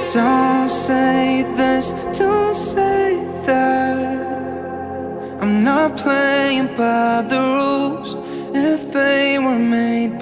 Don't say this, don't say that. I'm not playing by the rules if they were made